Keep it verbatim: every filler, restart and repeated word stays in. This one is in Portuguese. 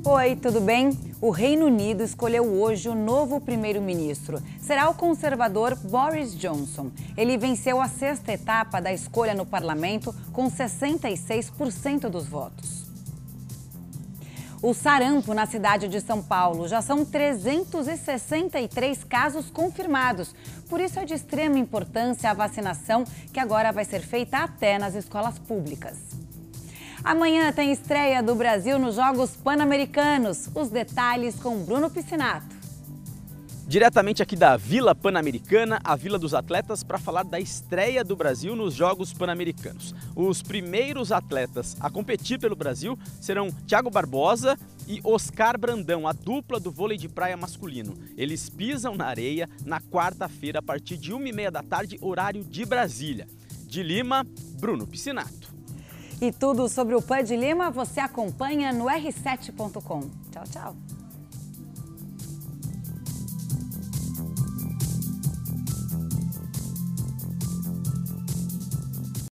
Oi, tudo bem? O Reino Unido escolheu hoje o novo primeiro-ministro. Será o conservador Boris Johnson. Ele venceu a sexta etapa da escolha no parlamento com sessenta e seis por cento dos votos. O sarampo na cidade de São Paulo já são trezentos e sessenta e três casos confirmados. Por isso é de extrema importância a vacinação, que agora vai ser feita até nas escolas públicas. Amanhã tem estreia do Brasil nos Jogos Pan-Americanos. Os detalhes com Bruno Piscinato. Diretamente aqui da Vila Pan-Americana, a Vila dos Atletas, para falar da estreia do Brasil nos Jogos Pan-Americanos. Os primeiros atletas a competir pelo Brasil serão Thiago Barbosa e Oscar Brandão, a dupla do vôlei de praia masculino. Eles pisam na areia na quarta-feira a partir de uma e meia da tarde, horário de Brasília. De Lima, Bruno Piscinato. E tudo sobre o Pan de Lima você acompanha no R sete ponto com. Tchau, tchau.